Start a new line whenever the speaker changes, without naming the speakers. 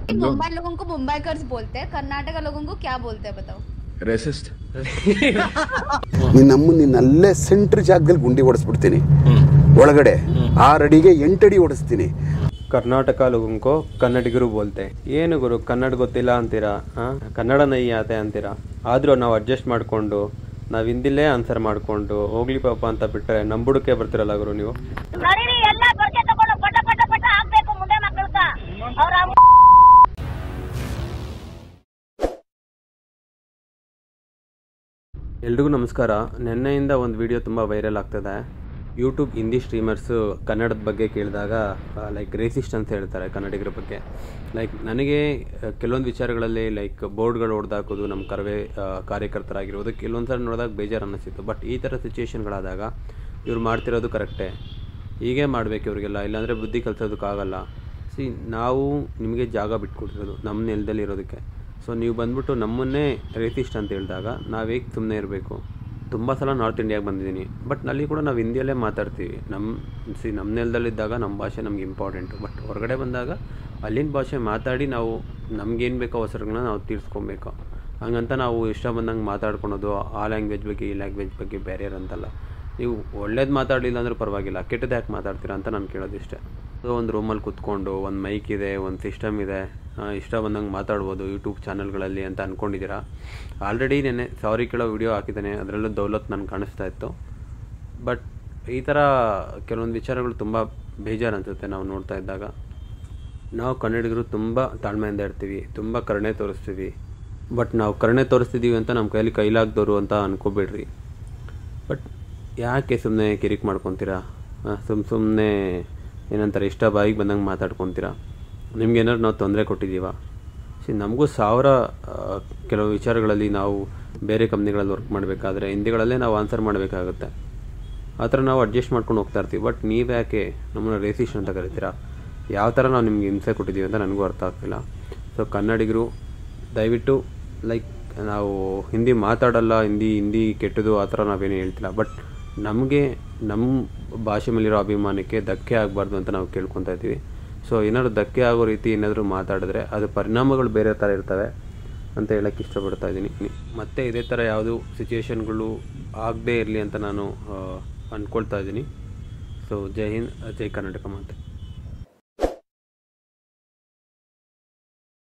मुंबई लोगों को मुंबईकर्स बोलते हैं, कर्नाटका लोगों को क्या बोलते हैं बताओ?
ರೇಸಿಸ್ಟ್.
ನಿನ್ನಲ್ಲೇ ಸೆಂಟ್ರ್ ಜಾಗದಲ್ಲಿ ಗುಂಡಿ ಹೊಡೆಸ್ಬಿಡ್ತೀನಿ, ಒಳಗಡೆ 6 ಅಡಿಗೆ 8 ಅಡಿ ಹೊಡೆಸ್ತೀನಿ.
ಕರ್ನಾಟಕ ಲೋಗಂಕೋ ಕನ್ನಡಿಗರು ಬೋಲ್ತೆ. ಏನು ಗುರು ಕನ್ನಡ ಗೊತ್ತಿಲ್ಲ ಅಂತೀರಾ? ಕನ್ನಡ ನೈ ಆತೆ ಅಂತೀರಾ? ಆದರೂ ನಾವು ಅಡ್ಜಸ್ಟ್ ಮಾಡಿಕೊಂಡು ನಾವು ಹಿಂದಿಲೇ ಆನ್ಸರ್ ಮಾಡಿಕೊಂಡು ಹೋಗ್ಲಿ ಪಾಪ ಅಂತ ಬಿಟ್ಟರೆ ನಂಬುಡಕ್ಕೆ ಬರ್ತಿರಲ್ಲ ಗುರು ನೀವು. ಎಲ್ರಿಗೂ ನಮಸ್ಕಾರ. ನಿನ್ನೆಯಿಂದ ಒಂದು ವಿಡಿಯೋ ತುಂಬ ವೈರಲ್ ಆಗ್ತದೆ. ಯೂಟ್ಯೂಬ್ ಹಿಂದಿ ಸ್ಟ್ರೀಮರ್ಸು ಕನ್ನಡದ ಬಗ್ಗೆ ಕೇಳಿದಾಗ ಲೈಕ್ ರೇಸಿಸ್ಟ್ ಅಂತ ಹೇಳ್ತಾರೆ ಕನ್ನಡಿಗರ ಬಗ್ಗೆ. ಲೈಕ್ ನನಗೆ ಕೆಲವೊಂದು ವಿಚಾರಗಳಲ್ಲಿ ಲೈಕ್ ಬೋರ್ಡ್ಗಳು ಹೊಡೆದಾಕೋದು ನಮ್ಮ ಕಾರ್ಯಕರ್ತರಾಗಿರೋದು ಕೆಲವೊಂದು ಸಲ ನೋಡಿದಾಗ ಬೇಜಾರು ಅನ್ನಿಸಿತ್ತು. ಬಟ್ ಈ ಥರ ಸಿಚುವೇಶನ್ಗಳಾದಾಗ ಇವ್ರು ಮಾಡ್ತಿರೋದು ಕರೆಕ್ಟೇ, ಹೀಗೆ ಮಾಡಬೇಕು ಇವ್ರಿಗೆಲ್ಲ, ಇಲ್ಲಾಂದರೆ ಬುದ್ಧಿ ಕಲಿಸೋದಕ್ಕಾಗಲ್ಲ. ನಾವು ನಿಮಗೆ ಜಾಗ ಬಿಟ್ಕೊಟ್ಟಿರೋದು ನಮ್ಮ ನೆಲದಲ್ಲಿ ಇರೋದಕ್ಕೆ. ಸೊ ನೀವು ಬಂದ್ಬಿಟ್ಟು ನಮ್ಮನ್ನೇ ರೇಸಿಸ್ಟ್ ಅಂತ ಹೇಳಿದಾಗ ನಾವು ಹೇಗೆ ಸುಮ್ಮನೆ ಇರಬೇಕು? ತುಂಬ ಸಲ ನಾರ್ತ್ ಇಂಡಿಯಾಗೆ ಬಂದಿದ್ದೀನಿ, ಬಟ್ ಅಲ್ಲಿ ಕೂಡ ನಾವು ಹಿಂದಿಯಲ್ಲೇ ಮಾತಾಡ್ತೀವಿ. ನಮ್ಮ ನೆಲದಲ್ಲಿದ್ದಾಗ ನಮ್ಮ ಭಾಷೆ ನಮ್ಗೆ ಇಂಪಾರ್ಟೆಂಟು. ಬಟ್ ಹೊರಗಡೆ ಬಂದಾಗ ಅಲ್ಲಿನ ಭಾಷೆ ಮಾತಾಡಿ ನಾವು ನಮಗೇನು ಬೇಕೋ ಅವಸರಗಳನ್ನ ನಾವು ತೀರಿಸ್ಕೊಬೇಕು. ಹಂಗಂತ ನಾವು ಇಷ್ಟ ಬಂದಂಗೆ ಮಾತಾಡ್ಕೊಳೋದು ಆ ಲ್ಯಾಂಗ್ವೇಜ್ ಬಗ್ಗೆ ಈ ಲ್ಯಾಂಗ್ವೇಜ್ ಬಗ್ಗೆ ಬೇರೆ ಅಂತಲ್ಲ. ನೀವು ಒಳ್ಳೇದು ಮಾತಾಡಲಿಲ್ಲ ಅಂದರೂ ಪರವಾಗಿಲ್ಲ, ಕೆಟ್ಟದ್ದು ಯಾಕೆ ಮಾತಾಡ್ತೀರಾ ಅಂತ ನಾನು ಕೇಳೋದಿಷ್ಟೇ. ಸೊ ಒಂದು ರೂಮಲ್ಲಿ ಕೂತ್ಕೊಂಡು ಒಂದು ಮೈಕ್ ಇದೆ, ಒಂದು ಸಿಸ್ಟಮ್ ಇದೆ, ಇಷ್ಟ ಬಂದಂಗೆ ಮಾತಾಡ್ಬೋದು ಯೂಟ್ಯೂಬ್ ಚಾನಲ್ಗಳಲ್ಲಿ ಅಂತ ಅಂದ್ಕೊಂಡಿದ್ದೀರಾ. ಆಲ್ರೆಡಿ ನೆನ್ನೆ ಸಾರಿ ಕೇಳೋ ವಿಡಿಯೋ ಹಾಕಿದ್ದೇನೆ, ಅದರಲ್ಲೂ ದೌಲತ್ ನನಗೆ ಕಾಣಿಸ್ತಾ ಇತ್ತು. ಬಟ್ ಈ ಥರ ಕೆಲವೊಂದು ವಿಚಾರಗಳು ತುಂಬ ಬೇಜಾರು ಅನಿಸುತ್ತೆ ನಾವು ನೋಡ್ತಾ ಇದ್ದಾಗ. ನಾವು ಕನ್ನಡಿಗರು ತುಂಬ ತಾಳ್ಮೆಯಿಂದ ಇರ್ತೀವಿ, ತುಂಬ ಕರುಣೆ ತೋರಿಸ್ತೀವಿ. ಬಟ್ ನಾವು ಕರುಣೆ ತೋರಿಸ್ತಿದ್ದೀವಿ ಅಂತ ನಮ್ಮ ಕೈಲಿ ಕೈಲಾಗ್ದವರು ಅಂತ ಅನ್ಕೋಬೇಡ್ರಿ. ಬಟ್ ಯಾಕೆ ಸುಮ್ಮನೆ ಕಿರಿಕ್ ಮಾಡ್ಕೊತೀರಾ? ಸುಮ್ಮನೆ ಏನಂತಾರೆ ಇಷ್ಟ ಬಾಯಿಗೆ ಬಂದಂಗೆ ಮಾತಾಡ್ಕೊತೀರಾ? ನಿಮ್ಗೇನಾದ್ರು ನಾವು ತೊಂದರೆ ಕೊಟ್ಟಿದ್ದೀವ? ನಮಗೂ ಕೆಲವು ವಿಚಾರಗಳಲ್ಲಿ ನಾವು ಬೇರೆ ಕಂಪ್ನಿಗಳಲ್ಲಿ ವರ್ಕ್ ಮಾಡಬೇಕಾದ್ರೆ ಹಿಂದಿಗಳಲ್ಲೇ ನಾವು ಆನ್ಸರ್ ಮಾಡಬೇಕಾಗುತ್ತೆ. ಆ ಥರ ನಾವು ಅಡ್ಜಸ್ಟ್ ಮಾಡ್ಕೊಂಡು ಹೋಗ್ತಾ ಇರ್ತೀವಿ. ಬಟ್ ನೀವು ಯಾಕೆ ನಮ್ಮನ್ನು ರೇಸಿಸ್ಟ್ ಅಂತ ಕರಿತೀರಾ? ಯಾವ ಥರ ನಾವು ನಿಮ್ಗೆ ಹಿಂಸೆ ಕೊಟ್ಟಿದ್ದೀವಿ ಅಂತ ನನಗೂ ಅರ್ಥ ಆಗ್ತಿಲ್ಲ. ಸೊ ಕನ್ನಡಿಗರು ದಯವಿಟ್ಟು ಲೈಕ್ ನಾವು ಹಿಂದಿ ಮಾತಾಡಲ್ಲ, ಹಿಂದಿ ಕೆಟ್ಟದು ಆ ಥರ ನಾವೇನು ಹೇಳ್ತಿಲ್ಲ. ಬಟ್ ನಮಗೆ ನಮ್ಮ ಭಾಷೆ ಮೇಲಿರೋ ಅಭಿಮಾನಕ್ಕೆ ಧಕ್ಕೆ ಆಗಬಾರ್ದು ಅಂತ ನಾವು ಕೇಳ್ಕೊತಾ ಇದ್ದೀವಿ. ಸೊ ಏನಾದರೂ ಧಕ್ಕೆ ಆಗೋ ರೀತಿ ಏನಾದರೂ ಮಾತಾಡಿದ್ರೆ ಅದು ಪರಿಣಾಮಗಳು ಬೇರೆ ಥರ ಇರ್ತವೆ ಅಂತ ಹೇಳೋಕ್ಕೆ ಇಷ್ಟಪಡ್ತಾ ಇದ್ದೀನಿ. ಮತ್ತು ಇದೇ ಥರ ಯಾವುದು ಸಿಚುವೇಶನ್ಗಳು ಆಗದೇ ಇರಲಿ ಅಂತ ನಾನು ಅಂದ್ಕೊಳ್ತಾ ಇದ್ದೀನಿ. ಸೊ ಜೈ ಹಿಂದ್, ಜೈ ಕರ್ನಾಟಕ ಮಾತೆ.